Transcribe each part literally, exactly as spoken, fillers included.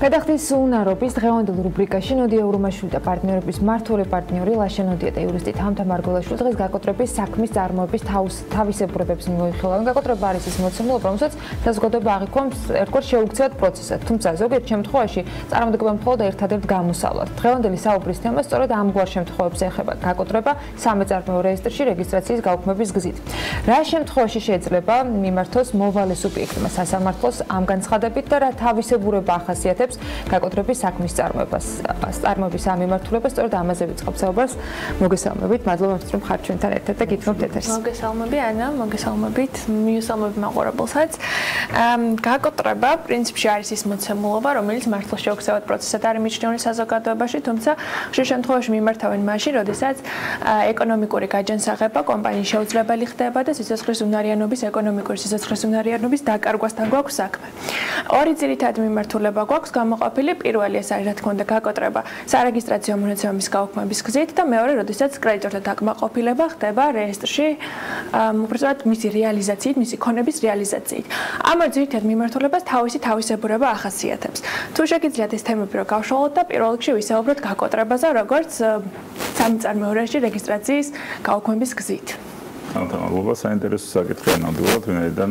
გადახდის უნარობის დღევანდელ რუბრიკაში ნოდია ურუმაშვილი და პარტნიორების მმართველი პარტნიორი ნოდია და იურისტი თუმცა მარგველაშვილი დღეს გაკოტრების საქმისწარმოების თავისებურებებს მოიხილავენ. გაკოტრება არის ის მოცემულობა, რომელსაც საზოგადოება აღიქვამს ერთგვარ შეუქცევად პროცესად. თუმცა ზოგიერთ შემთხვევაში წარმოდგება მხოლოდ ერთადერთ გამოსავლად. დღევანდელი საუბრის თემა სწორედ ამგვარ შემთხვევებს ეხება. გაკოტრება სამეწარმეო რეესტრში რეგისტრაციის გაუქმების გზით. რა შემთხვევაში შეიძლება მიმართოს მოვალე სუბიექტმა სასამართლოს ამ განცხადებით და რა თავისებურება ახასიათებს გაკოტრების საქმისწარმოებას. წარმოების ამ მიმართულებას სწორედ ამაზე ვიწყებ საუბარს. მოგესალმებით, მადლობა რომ ხართ ჩვენთან ერთად და გითხრობთ ეთერს. მოგესალმები ანა, მოგესალმებით, მიუსალმები მაყურებელსაც. გაკოტრება პრინციპში არის ის მოცემულობა, რომელიც მართლა შეუქცევად პროცესად არის მიჩნეული საზოგადოებაში, თუმცა ხშირ შემთხვევაში მიმართავენ მაშინ, როდესაც ეკონომიკური გაჯანსაღება კომპანიის შეუძლებელი ხდება და სიცოცხლის უნარიანობის, ეკონომიკური სიცოცხლის უნარიანობის დაკარგვასთან გვაქვს საქმე. ორი ძირითადი მიმართულება გვაქვს გამოყოფილი. პირველი ეს არის რა თქმა უნდა გაკოტრება სარეგისტრაციო მონაცემების გაუქმების გზით და მეორე, როდესაც კრედიტორთა დაკმაყოფილება ხდება რეესტრში, უბრალოდ მისი რეალიზაციით, მისი ქონების რეალიზაციით. ამ ძირითად მიმართულებას თავისი თავისებურება ახასიათებს. თუ შეგიძლიათ ეს თემები რო გავშალოთ და პირველ რიგში ვისაუბროთ გაკოტრებაზე, როგორც სამეწარმეო რეგისტრაციის გაუქმების გზით. მადლობა, საინტერესო საკითხია ნამდვილად, ვინაიდან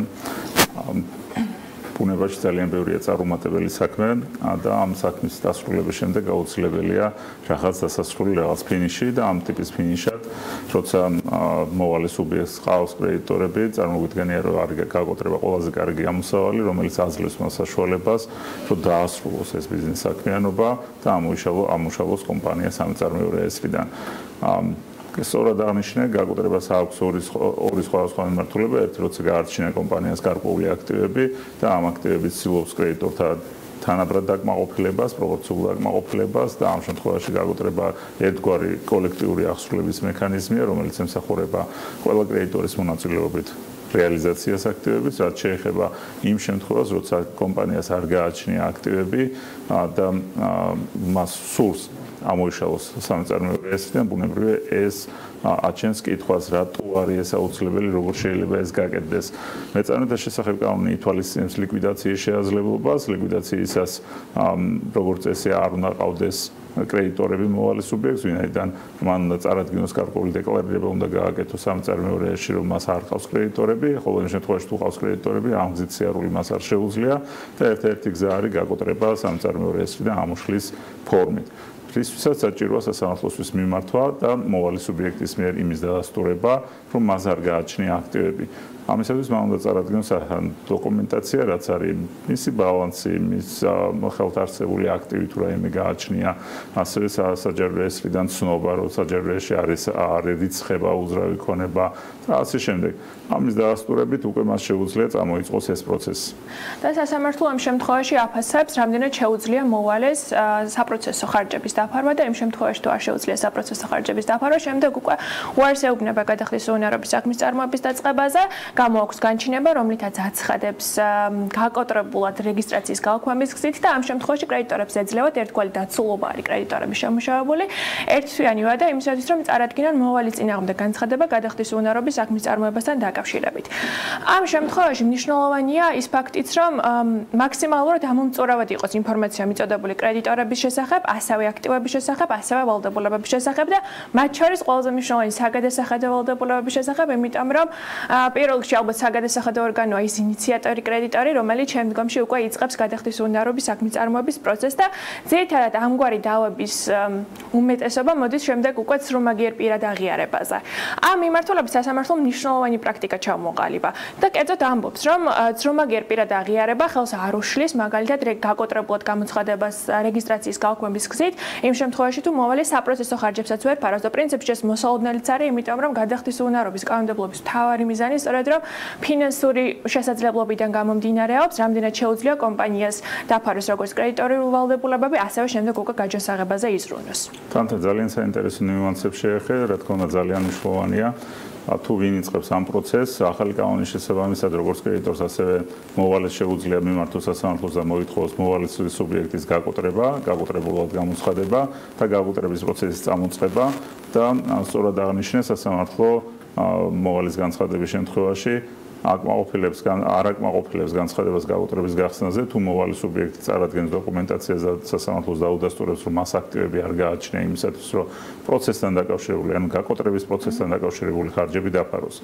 ბუნებაში ძალიან ბევრია წარუმატებელი საქმე და ამ საქმის დასრულების შემდეგ აუცილებელია რაღაც დასასრული რაღაც ფინიში და ამ ტიპის ფინიშად, როცა მოვალე სუბიექტს ყავს კრედიტორები, წარმოგვიდგენია რომ არის გაკოტრება ყველაზე კარგი ამოსავალი, რომელიც აძლევს მას საშუალებას, რომ დაასრულოს ეს ბიზნეს საქმიანობა და ამუშავოს კომპანია სამეწარმეო რეესტრიდან. სწორად აღნიშნე, გაკოტრებას აქვს ორი სხვადასხვა მიმართულება. ერთი, როცა გაარჩინა კომპანიას გარკვეული აქტივები და ამ აქტივების ცდილობს კრედიტორთა თანაბრად დაკმაყოფილებას, პროპორციულ დაკმაყოფილებას და ამ შემთხვევაში გაკოტრება ერთგვარი კოლექტიური აღსრულების მექანიზმია, რომელიც ემსახურება ყველა კრედიტორის მონაწილეობით რეალიზაციას აქტივების, რაც შეეხება იმ შემთხვევას, როცა კომპანიას არ გააჩნია აქტივები და მას სურს ამოიშალოს სამეწარმეო რეესტრიდან, ბუნებრივია ეს აჩენს კითხვას, რატო არის ეს აუცილებელი, როგორ შეიძლება ეს გაკეთდეს. მეწარმეთა შესახებ კანონი ითვალისწინებს ლიკვიდაციის შესაძლებლობას, ლიკვიდაციისას როგორც წესი არ უნდა ყავდეს კრედიტორები მოვალე სუბიექტს, ვინაიდან მან უნდა წარადგინოს გარკვეული დეკლარირება, უნდა გააკეთოს სამეწარმეო რეესტრში, რომ მას არ ყავს კრედიტორები, ხოლო იმ შემთხვევაში თუ ყავს კრედიტორები, ამ გზით სიარული მას არ შეუძლია და ერთ-ერთი გზა არის გაკოტრება სამეწარმეო რეესტრიდან ამოშლის ფორმით. რისთვისაც საჭიროა სასამართლოსთვის მიმართვა და მოვალე სუბიექტის მიერ იმის დადასტურება, რომ მას არ გააჩნია აქტივები. ამისათვის მან უნდა წარადგინოს დოკუმენტაცია, რაც არის მისი ბალანსი, მის ხელთ არსებული აქტივი თუ რაიმე გააჩნია, ასევე საჯარო რეესტრიდან ცნობა, რომ საჯარო რეესტრში არის რიცხება, უძრავი ქონება და ასე შემდეგ. ამის დადასტურებით უკვე მას შეუძლია წამოიწყოს ეს პროცესი. და სასამართლო ამ შემთხვევაში აფასებს, რამდენად შეუძლია მოვალეს საპროცესო ხარჯების დაფარვა და იმ შემთხვევაში თუ არ შეუძლია საპროცესო ხარჯების დაფარვა, შემდეგ უკვე უარს ეუბნება გადახდის უნარობის საქმისწარმოების დაწყებაზე. გამოაქვს განჩინება, რომლითაც აცხადებს გაკოტრებულად რეგისტრაციის გაუქმების გზით და ამ შემთხვევაში კრედიტორებს ეძლევათ ერთგვარი დაცულობა არის კრედიტორების შემუშავებული, ერთთვიანი ვადა იმისათვის, რომ წარადგინონ მოვალის წინააღმდეგ განცხადება გადახდის უნარობის საქმისწარმოებასთან დაკავშირებით. ამ შემთხვევაში მნიშვნელოვანია ის ფაქტიც, რომ მაქსიმალურად ამომწურავად იყოს ინფორმაცია მიწოდებული კრედიტორების შესახებ, ასევე აქტივების შესახებ, ასევე ვალდებულებების შესახებ და მათ შორის ყველაზე მნიშვნელოვანი საგადასახადო ვალდებულებების შესახებ, იმიტომ რომ პირველ რიგში ალბათ საგადასახადო ორგანოა ის ინიციატორი კრედიტორი, რომელიც შემდგომში უკვე იწყებს გადახდის უნარობის საქმისწარმოების პროცესს და ძირითადად ამგვარი დავების უმეტესობა მოდის შემდეგ უკვე ცრომაგიერ პირად აღიარებაზე. ამ მიმართულებით სასამართლომ მნიშვნელოვანი პრაქტიკა ჩამოყალიბა და კერძოდ ამბობს, რომ ცრომაგიერ პირად აღიარება ხელს არ უშლის მაგალითად გაკოტრებულად გამოცხადებას რეგისტრაციის გაუქმების გზით, იმ შემთხვევაში თუ მოვალე საპროცესო ხარჯებსაც ვერ ფარავს და პრინციპში ეს მოსალოდნელიც არის, იმიტომ რომ გადახდის უნარობის კანონმდებლობის მთავარი მიზანი სწორედ რომ ფინანსური შესაძლებლობიდან გამომდინარეობს, რამდენად შეუძლია კომპანიას დაფაროს როგორც კრედიტორული ვალდებულებები, ასევე შემდეგ უკვე გაჯანსაღებაზე იზრუნოს. თუმცა ძალიან საინტერესო ნიუანსებს შეეხება, რა თქმა უნდა ძალიან მნიშვნელოვანია. თუ ვინ იწყებს ამ პროცესს, ახალი კანონის შესაბამისად, როგორც კრედიტორს, ასევე მოვალეს შეუძლია მიმართოს სასამართლოს და მოითხოვოს მოვალეს სუბიექტის გაკოტრება, გაკოტრებულად გამოცხადება და გაკოტრების პროცესის წამოწყება და სწორად აღნიშნეს სასამართლო მოვალეს განცხადების შემთხვევაში აკმაყოფილებს არ აკმაყოფილებს განცხადებას გაკოტრების გახსნაზე, თუ მოვალე სუბიექტი წარადგენს დოკუმენტაციას და სასამართლოს დაუდასტურებს, რომ მას აქტივები არ გააჩნია იმისათვის, რომ პროცესთან დაკავშირებული, ანუ გაკოტრების პროცესთან დაკავშირებული ხარჯები დაფაროს.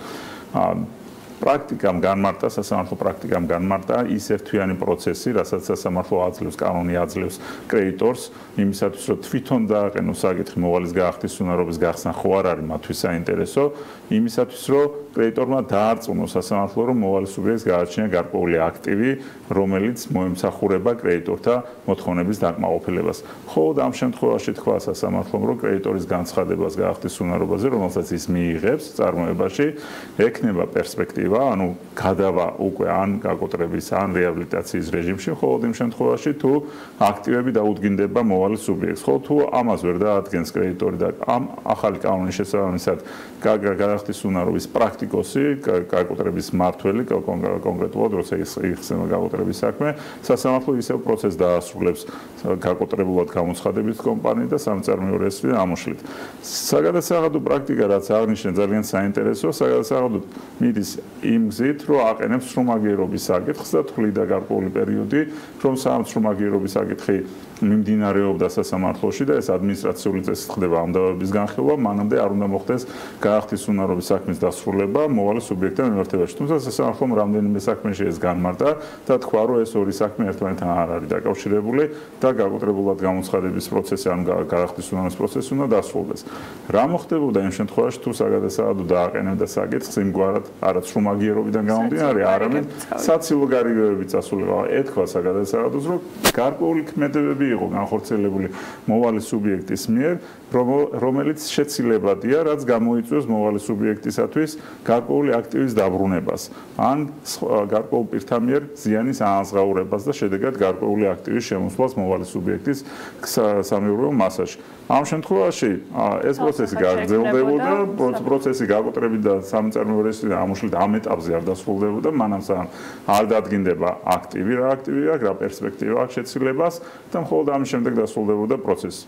პრაქტიკამ განმარტა, სასამართლო პრაქტიკამ განმარტა ის ერთთვიანი პროცესი, რასაც სასამართლო აძლევს, კანონი აძლევს კრედიტორს, იმისათვის, რომ თვითონ დააყენოს საკითხი მოვალის გაახდის უნარობის გახსნა ხო არ არის მათთვის საინტერესო, იმისათვის, რომ კრედიტორმა დაარწმუნოს სასამართლო, რომ მოვალე სუბიექტს გააჩნია გარკვეული აქტივი, რომელიც მოემსახურება კრედიტორთა მოთხოვნების დაკმაყოფილებას. ხოლო ამ შემთხვევაში თქვა სასამართლომ, რომ კრედიტორის განცხადებას გაახდის უნარობაზე, რომელსაც ის მიიღებს წარმოებაში, ექნება პერსპექტივა, ანუ გადავა უკვე ან გაკოტრების, ან რეაბილიტაციის რეჟიმში, ხოლო იმ შემთხვევაში თუ აქტივები დაუდგინდება მოვალე სუბიექტს. ხოლო თუ ამას ვერ დაადგენს კრედიტორი და ამ ახალი კანონის შესაბამისად გაახდის უნარობის პრაქტიკოსი, გაკოტრების მმართველი, კონკრეტულად როცა იხსნება გაკოტრების საქმე, სასამართლო ისევ პროცესს დაასრულებს გაკოტრებულად გამოცხადებით კომპანიით და სამეწარმეო რეესტრში ამოშლით. საგადასაღადო პრაქტიკა, რაც აღნიშნე ძალიან საინტერესოა, საგადასაღადო მიდის იმ გზით, რომ აყენებს შრომაგიერობის საკითხს და თვლიდა გარკვეული პერიოდი, რომ შრომაგიერობის საკითხი მიმდინარეობდა სასამართლოში და ეს ადმინისტრაციული წესით ხდება ამ დავების განხილვა, მანამდე არ უნდა მოხდეს გაახდის უნარობის საქმის დასრულება მოვალე სუბიექტთან მიმართებაში. თუმცა სასამართლომ რამდენიმე საქმეში ეს განმარტა და თქვა, რომ ეს ორი საქმე ერთმანეთთან არ არის დაკავშირებული და გაკოტრებულად გამოცხადების პროცესი, ან გაახდის უნარობის პროცესი უნდა დასრულდეს. რა მოხდებოდა იმ შემთხვევაში, თუ საგადასაღადო დააყენებდა საკითხს იმგვარად, არაც შრომაგიერობიდან გამომდინარე, არამედ საცილო გარიგებებით წასულიყო. ეთქვა საგადასაღადოს, რომ გარკვეული ქმედებები იყო განხორციელებული მოვალე სუბიექტის მიერ, რომელიც შეცილებადია, რაც გამოიწვევს მოვალე სუბიექტისათვის გარკვეული აქტივის დაბრუნებას, ან გარკვეულ პირთა მიერ ზიანის ააზღაურებას და შედეგად გარკვეული აქტივის შემოსვლას მოვალე სუბიექტის სამეურვეო მასაში. ამ შემთხვევაში ეს პროცესი გაგრძელდებოდა, პროცესი გაკოტრებით და სამეწარმეო რეესტრში ამოშლით ამ ეტაპზე არ დასრულდებოდა, მანამ სანამ არ დადგინდება აქტივი, რა აქტივი აქვს, რა პერსპექტივა აქვს შეცილებას და მხოლოდ ამის შემდეგ დასრულდებოდა პროცესი.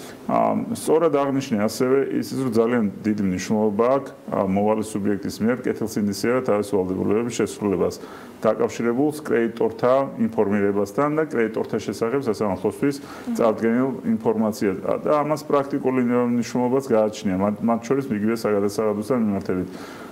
სწორად აღნიშნე ასევე ისიც, რომ ძალიან დიდი მნიშვნელობა აქვს მოვალე სუბიექტის მიერ კეთილსინდისიერად თავის ვალდებულებების შესრულებას დაკავშირებულს კრედიტორთა ინფორმირებასთან და კრედიტორთა შესახებ სასამართლოსთვის წარდგენილ ინფორმაციას და ამას პრაქტიკული მნიშვნელობაც გააჩნია, მათ შორის იგივე საგადასაღადოსთან მიმართებით.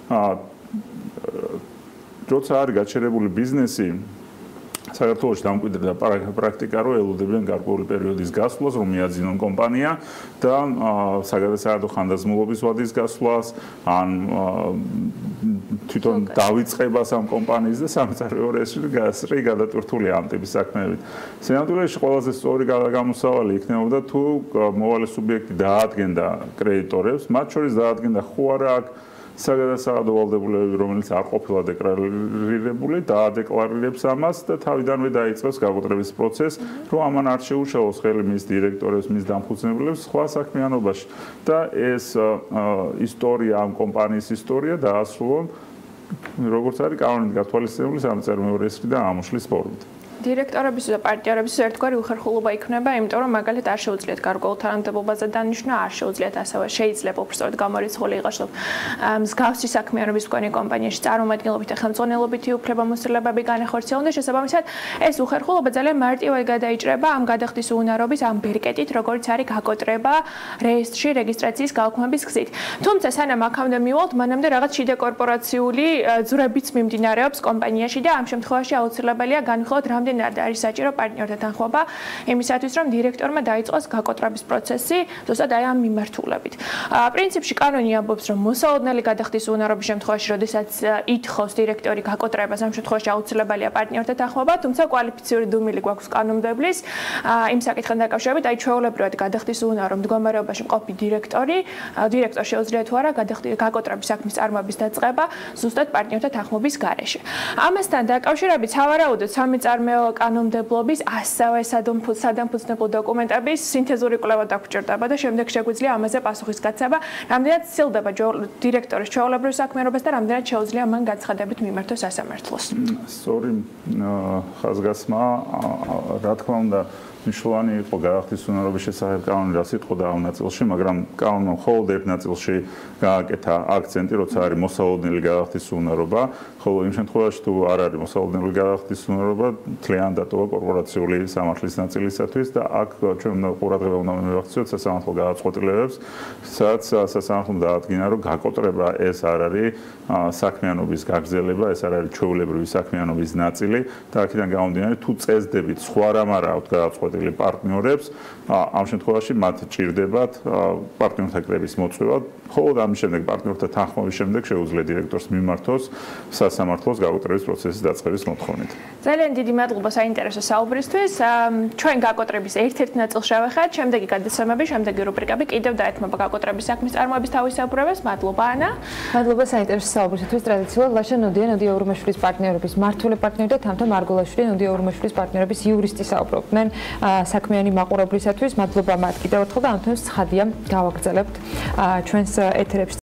როცა არის გაჩერებული ბიზნესი, საქართველოში დამკვიდრდა პრაქტიკა, რომ ელოდებიან გარკვეული პერიოდის გასვლას, რომ მიაძინონ კომპანია და საგადასაღადო ხანდაზმულობის ვადის გასვლას, ან თვითონ დავიწყებას ამ კომპანიის და სამეწარმეო რეესტრში გადატვირთული ამ ტიპის საქმეებით. სინამდვილეში ყველაზე სწორი გამოსავალი იქნებოდა, თუ მოვალე სუბიექტი დაადგენდა კრედიტორებს, მათ შორის დაადგენდა ხო არა აქ საგადასაღადო ვალდებულებები, რომელიც არ ყოფილა დეკლარირებული, დაადეკლარირებს ამას და თავიდანვე დაიწყებს გაკოტრების პროცესს, რომ ამან არ შეუშალოს ხელი მის დირექტორებს, მის დამფუძნებლებს სხვა საქმიანობაში და ეს ისტორია, ამ კომპანიის ისტორია დაასრულონ, როგორც არის კანონით გათვალისწინებული სამეწარმეო რეესტრში და ამოშლის ფორმით. დირექტორების და პარტნიორების ერთგვარი უხერხულობა იქნება, იმიტომ რომ მაგალითად არ შეუძლიათ გარკვეულ თანამდებობაზე დანიშნა, არ შეუძლიათ ასევე შეიძლება უბრალოდ გამორიცხული იყოს, რომ მსგავსი საქმიანობის მქონე კომპანიაში წარმომადგენლობით და ხელმძღვანელობითი უფლებამოსილებები განეხორციელონ და შესაბამისად ეს უხერხულობა ძალიან მარტივად გადაიჭრება ამ გადახდის უნარობის ამ ბერკეტით, როგორც არის გაკოტრება რეესტრში რეგისტრაციის გაუქმების გზით. თუმცა სანამ აქამდე მივალთ, მანამდე რაღაც შიდა კორპორაციული ძვრებიც მიმდინარეობს კომპანიაში და ამ შემთხვევაში აუცილებელია განვიხილოთ რამდენი არის საჭირო პარტნიორთა თანხმობა იმისათვის, რომ დირექტორმა დაიწყოს გაკოტრების პროცესი, ზუსტად აი ამ მიმართულებით. პრინციპში კანონი ამბობს, რომ მოსალოდნელი გადახდის უნარობის შემთხვევაში, როდესაც ითხოვს დირექტორი გაკოტრებას, ამ შემთხვევაში აუცილებელია პარტნიორთა თანხმობა, თუმცა კვალიფიციური დუმილი გვაქვს კანონმდებლის იმ საკითხთან დაკავშირებით, აი ჩვეულებრივად გადახდის უნარო მდგომარეობაში მყოფი დირექტორი, დირექტორს შეუძლია თუ არა გაკოტრების საქმის წარმოების დაწყება ზუსტად პარტნიორთა თანხმობის გარეშე. ამასთან დაკავშირებით სავარაუდოდ სამეწარმეო კანონმდებლობის ასევე სადამფუძნებლო დოკუმენტების სინთეზური კვლევა დაგჭირდება და შემდეგ შეგვიძლია ამაზე პასუხის გაცემა, რამდენად სცილდება დირექტორის ჩვეულებრივ საქმიანობას და რამდენად შეუძლია მან განცხადებით მიმართოს სასამართლოს. სწორი ხაზგასმა, რა თქმა უნდა, მნიშვნელოვანი იყო გაახდის უნარობის შესახებ კანონი რა სიტყვა და ამ ნაწილში, მაგრამ კანონმა მხოლოდ ერთ ნაწილში გააკეთა აქცენტი, როცა არის მოსალოდნელი გაახდის უნარობა, ხოლო იმ შემთხვევაში თუ არ არის მოსალოდნელი გაახდის უნარობა, თლიან დატოვა კორპორაციული სამართლის ნაწილისათვის და აქ ჩვენ ყურადღება უნდა მივაქციოთ სასამართლო გადაწყვეტილებებს, სადაც სასამართლომ დაადგინა, რომ გაკოტრება ეს არ არის საქმიანობის გაგრძელება, ეს არ არის ჩვეულებრივი საქმიანობის ნაწილი და აქედან გამომდინარე, თუ წესდებით სხვა რამ არ აქვთ გადაწყვეტილი პარტნიორებს, ამ შემთხვევაში მათ ჭირდებათ პარტნიორთა კრების მოწვევა, მხოლოდ ამის შემდეგ პარტნიორთა თანხმობის შემდეგ შეუძლია დირექტორს მიმართოს სასამართლოს გაკოტრების პროცესის დაწყების მოთხოვნით. ძალიან დიდი მადლობა საინტერესო საუბრისთვის. ჩვენ გაკოტრების ერთ-ერთ ნაწილს შევეხეთ, შემდეგი გადაცემები, შემდეგი რუბრიკები კიდევ დაეთმობა გაკოტრების საქმისწარმოების თავისებურებას. მადლობა ანა. მადლობა საინტერესო საუბრისთვის. ტრადიციულად ლაშა ნოდია, ნოდია ურუმაშვილის პარტნიორების მმართველი პარტნიორი და თამთა მარგოლაშვილი, ნოდია ურუმაშვილის პარტნიორების იურისტი საუბრობდნენ საქმიანი მაყურებლისათვის. მადლობა მათ კიდევ ერთხელ და ამ თემას ცხადია გავაგრძელებთ ჩვენს ეთერებში.